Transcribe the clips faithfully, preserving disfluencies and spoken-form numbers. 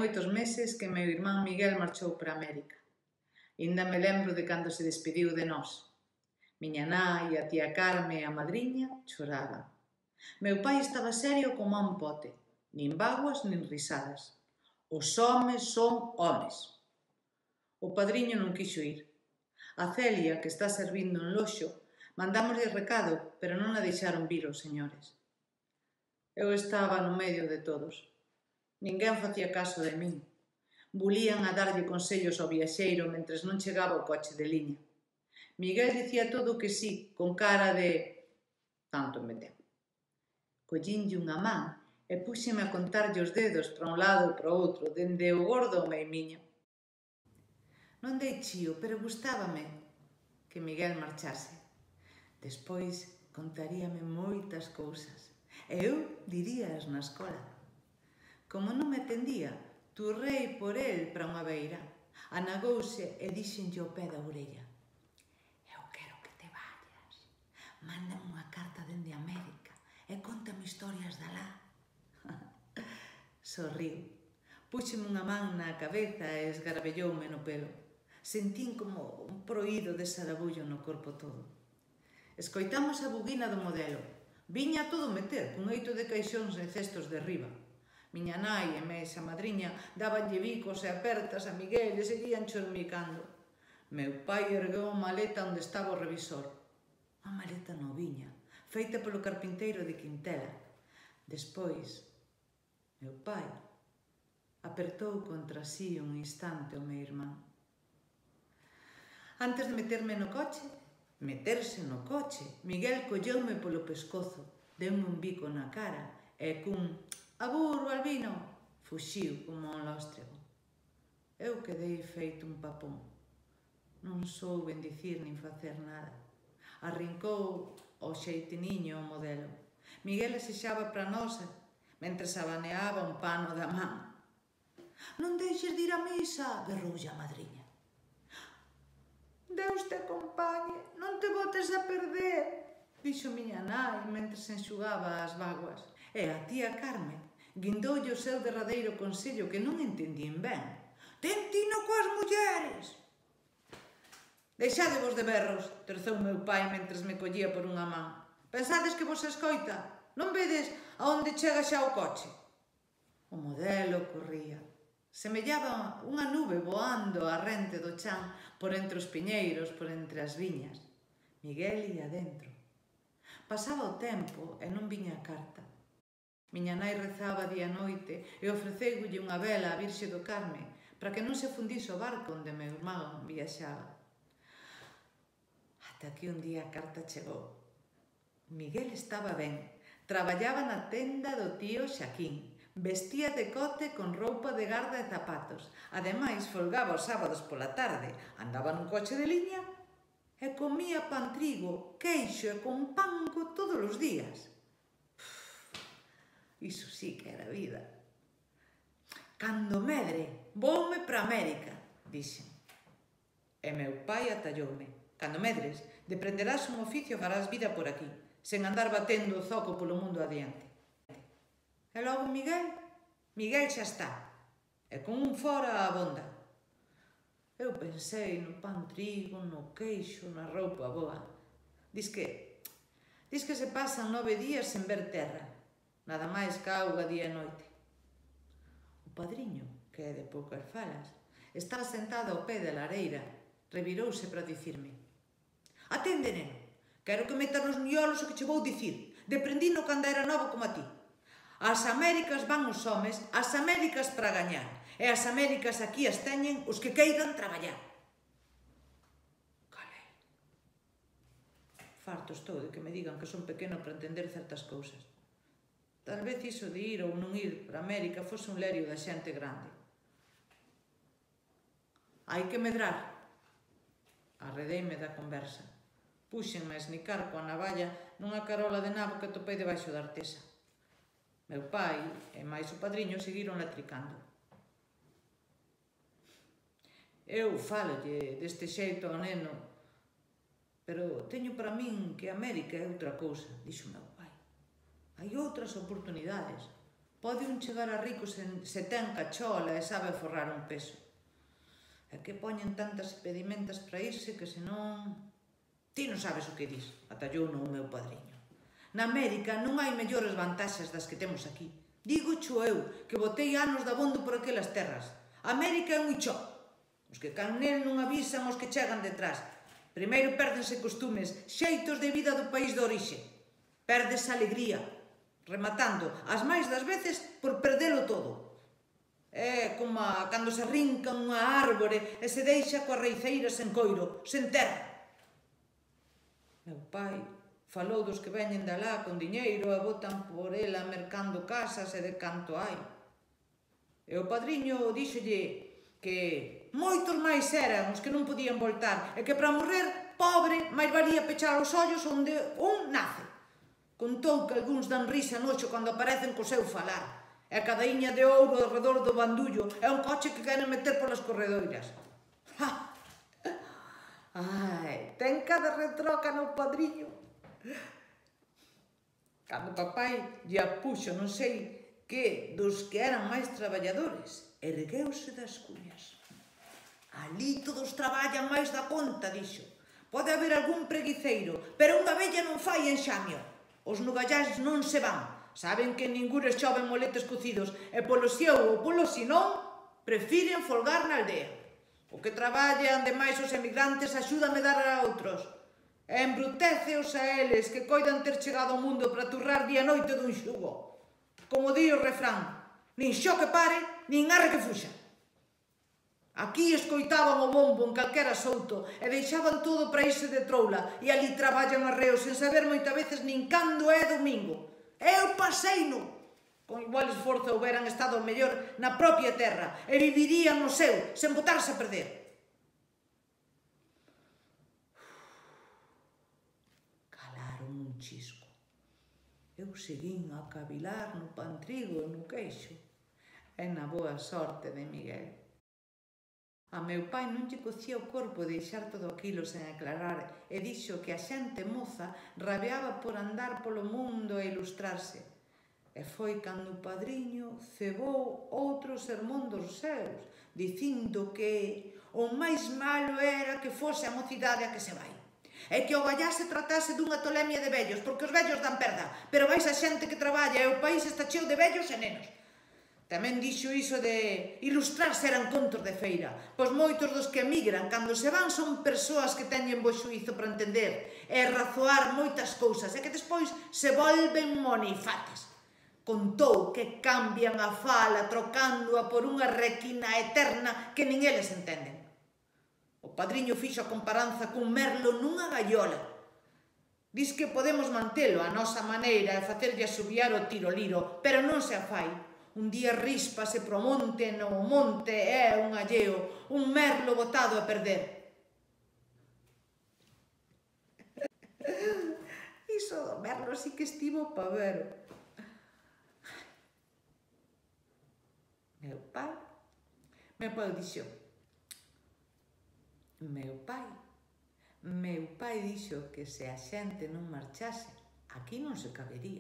moitos meses que meu irmán Miguel marchou para América. Inda me lembro de cando se despediu de nós. Miña nai, a tía Carme e a madriña choraban. Meu pai estaba serio como un pote, nin vaguas nin risadas. Os homes son homes. O padriño non quixo ir. A Celia, que está servindo en Loxo, mandámoslle recado, pero non a deixaron vir os señores. Eu estaba no medio de todos. Ninguén facía caso de min. Bulían a darlle consellos ao viaxeiro mentres non chegaba o coche de liña. Miguel dicía todo que sí, con cara de... tanto me ten. Collínlle unha man e púxeme a contarlle os dedos para un lado e para o outro, dende o gordo ao meimiño. Non dei chío, pero gustábame que Miguel marchase. Despois contaríame moitas cousas e eu dirías na escola. Como non me atendía, turrei por el para unha beira. Anagouse e dixenlle ao pé da orella: eu quero que te vayas. Mándame unha carta dende América e contame historias de alá. Sorriu. Púxeme unha man na cabeza e esgarabelloume no pelo. Sentín como un proído de sarabullo no corpo todo. Escoitamos a buguina do modelo. Viña a todo meter, cun eito de caixóns e cestos de riba. Miña nai e mexa madriña dabanlle bicos e apertas a Miguel e seguían chormicando. Meu pai ergueu a maleta onde estaba o revisor. Unha maleta noviña, feita polo carpinteiro de Quintela. Despois, meu pai apertou contra sí un instante o meu irmán. Antes de meterme no coche, meterse no coche, Miguel colleume polo pescozo, deume un bico na cara e cun "Abur, Balbino", fuxiu como un lóstrego. Eu quedei feito un papón. Non souben dicir nin facer nada. Arrincou o xeitiniño o modelo. Miguel asexaba para nós mentres abaneaba un pano da man. Non deixes de ir á misa, berroulle a madriña. Deus te acompañe, non te botes a perder, dixo miña nai mentres enxugaba as vaguas. E a tía Carme guindoulle o seu derradeiro consello que non entendín ben. Ten tino coas mulleres. Deixádevos de berros, terzou meu pai mentres me collía por unha man. Pensades que vos escoita? Non vedes a onde chega xa o coche? O modelo corría. Semellaba unha nube voando a rente do chan por entre os piñeiros, por entre as viñas. Miguel ia dentro. Pasaba o tempo e non viña a carta. Miña nai rezaba día e noite e ofreceulle unha vela á Virxe do Carme para que non se fundise o barco onde meu irmán viaxaba. Ata que un día a carta chegou. Miguel estaba ben. Traballaba na tenda do tío Xaquín. Vestía de cote con roupa de garda e zapatos. Ademais, folgaba os sábados pola tarde. Andaba nun coche de liña e comía pan trigo, queixo e con panco todos os días. Iso sí que era vida. Cando medre, voume para América, dixen. E meu pai atalloume. Cando medres, deprenderás un oficio e farás vida por aquí, sen andar batendo o zoco polo mundo adiante. E logo Miguel? Miguel xa está. E con un fora abonda. Eu pensei no pan trigo, no queixo, na roupa boa. Dis que, dis que se pasan nove días sen ver terra. Nada máis que auga día e noite. O padriño, que é de poucas falas, estaba sentado ao pé da lareira, revirouse para dicirme: atende, neno, quero que metas nos miolos o que che vou dicir. Deprendino cando era novo como a ti. As Américas van os homes, as Américas para gañar, e as Américas aquí as teñen os que queiran traballar. Calei. Farto estou de que me digan que son pequeno para entender certas cousas. Tal vez iso de ir ou non ir para América fose un lerio da xente grande. Hai que medrar. Arredeime da conversa. Púxenme a esnicar coa navalla nunha carola de nabo que topei debaixo da artesa. Meu pai e máis o padriño seguiron latricando. Eu falolle deste xeito ao neno, pero teño para min que América é outra cousa, dixo meu pai. Hai outras oportunidades. Pode un chegar a rico se, se ten cachola e sabe forrar un peso. É que poñen tantas impedimentas para irse que senón... Ti non sabes o que dis, atallou no o meu padriño. Na América non hai mellores vantaxes das que temos aquí. Digo xo eu, que botei anos dabondo por aquelas terras. América é un ichó. Os que can nel non avisan os que chegan detrás. Primeiro pérdense costumes, xeitos de vida do país de orixe. Pérdese alegría, rematando, as máis das veces, por perdelo todo. É como cando se arrinca unha árbore e se deixa coas raiceiras sen coiro, sen terra. Meu pai falou dos que veñen de alá con diñeiro e botan por ela mercando casas e de canto hai. E o padriño díxolle que moitos máis eran os que non podían voltar e que para morrer pobre máis valía pechar os ollos onde un nace. Contou que algúns dan risa noxo cando aparecen co seu falar. E a cadaíña de ouro ao redor do bandullo é un coche que queren meter polas corredoiras. Ai, ten cada retroca no padriño. Cando papai lle puxo non sei que dos que eran máis traballadores, ergueuse das cuñas. Ali todos traballan máis da conta, dixo. Pode haber algún preguiceiro, pero unha vella non fai enxamio. Os nugallais non se van. Saben que ningures choven moletes cocidos e polo si ou polo si non, prefiren folgar na aldea. O que traballan demais os emigrantes axúdame dar a outros. E embruteceos a eles que coidan ter chegado ao mundo para turrar día e noite dun xugo. Como di o refrán, nin xo que pare, nin arre que fuxa. Aquí escoitaban o bombo en calquera souto e deixaban todo para irse de troula e ali traballan arreos sen saber moitas veces nin cando é domingo. Eu paseino. Con igual esforzo houberan estado mellor na propia terra e vivirían no seu, sen botarse a perder. Calaron un chisco. Eu seguín a cavilar no pantrigo e no queixo e na boa sorte de Miguel. A meu pai non lle cocía o corpo deixar todo aquilo sen aclarar e dixo que a xente moza rabeaba por andar polo mundo e ilustrarse. E foi cando o padriño cebou outro sermón dos seus, dicindo que o máis malo era que fose a mocidade a que se vai. E que o gallá se tratase dunha tolemia de vellos, porque os vellos dan perda, pero vais a xente que traballa e o país está cheo de vellos e nenos. Tamén dixo iso de ilustrarse eran contos de feira, pois moitos dos que emigran cando se van son persoas que teñen bo xuízo para entender e razoar moitas cousas e que despois se volven monifates. Contou que cambian a fala trocándoa por unha requina eterna que nin eles entenden. O padriño fixo a comparanza cun merlo nunha gaiola. Diz que podemos mantelo a nosa maneira e facerlle asubiar o tiro liro, pero non se afai. Un día ríspase pro monte, no monte é un alleo, un merlo botado a perder. Iso do merlo sí que estivo pa ver. Meu pai, meu pai dixo, meu pai, meu pai dixo que se a xente non marchase, aquí non se cabería.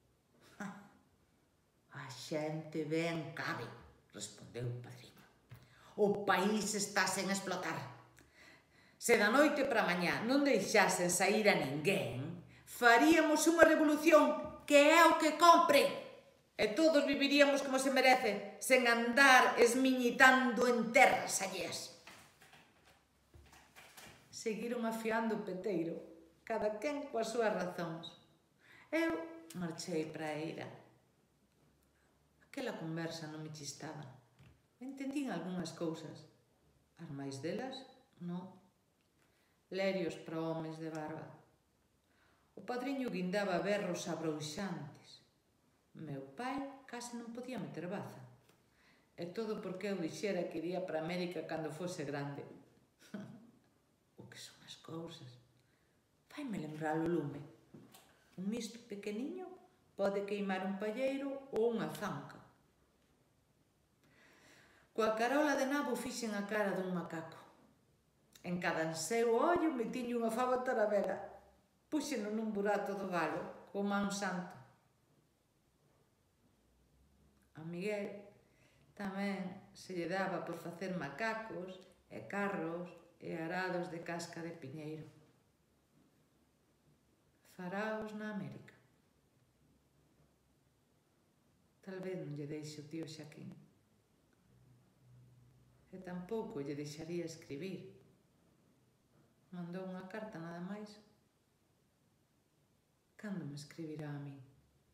A xente ben cabe, respondeu o padriño. O país está sen explotar. Se da noite para mañá non deixasen saír a ninguén, faríamos unha revolución que é o que compre. E todos viviríamos como se merece, sen andar esmiñitando en terras alleas. Seguiron afiando o peteiro, cada quen coas súas razóns. Eu marchei para a eira. Aquela conversa non me chistaba. Entendín algunhas cousas. As máis delas, non. Lerios para homes de barba. O padriño guindaba berros abrouxantes. Meu pai case non podía meter baza. E todo porque eu dixera que iría para América cando fose grande. O que son as cousas. Faime lembrar o lume. Un misto pequeniño pode queimar un palleiro ou unha zanca. Coa carola de nabo fixen a cara dun macaco. En cada seu ollo metiño unha fava taravela. Puxeno nun burato do galo, como a un santo. A Miguel tamén se lle daba por facer macacos e carros e arados de casca de piñeiro. Faraos na América. Tal vez non lle deixe o tío Xaquín. E tampouco lle deixaría escribir. Mandou unha carta nada máis. Cando me escribirá a min?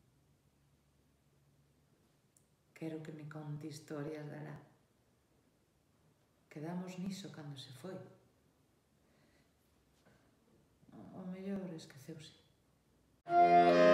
Quero que me conte historias dará. Quedamos niso cando se foi. O mellor esqueceuse.